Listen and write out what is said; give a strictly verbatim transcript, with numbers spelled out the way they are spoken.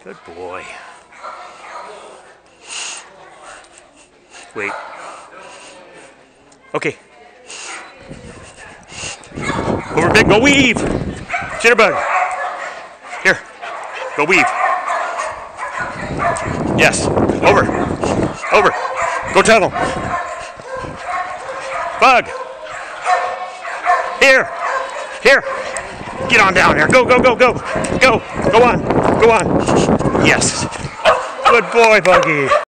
Good boy. Wait. Okay. Over, big. Go weave. Jitterbug. Here. Go weave. Yes. Over. Over. Go tunnel. Bug. Here. Here. Get on down here. Go, go, go, go. Go. Go on. Go on. Yes. Good boy, Buggy.